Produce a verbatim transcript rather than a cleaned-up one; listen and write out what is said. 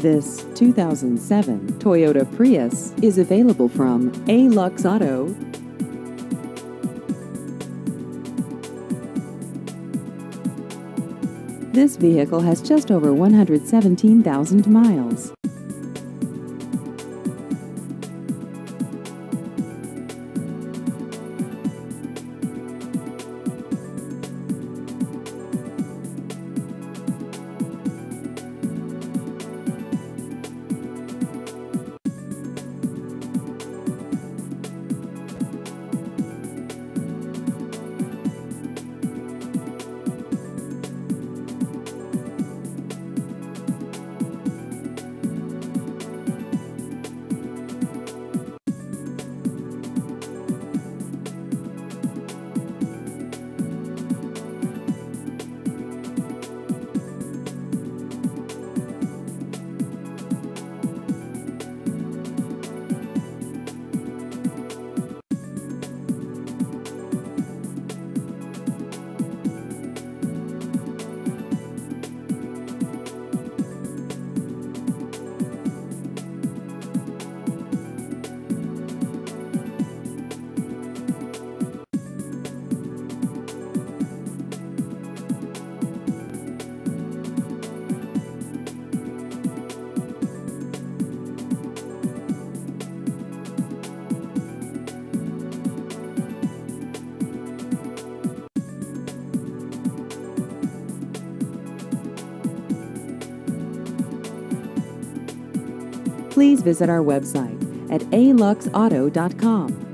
This two thousand seven Toyota Prius is available from A Lux Auto. This vehicle has just over one hundred seventeen thousand miles. Please visit our website at a lux auto dot com.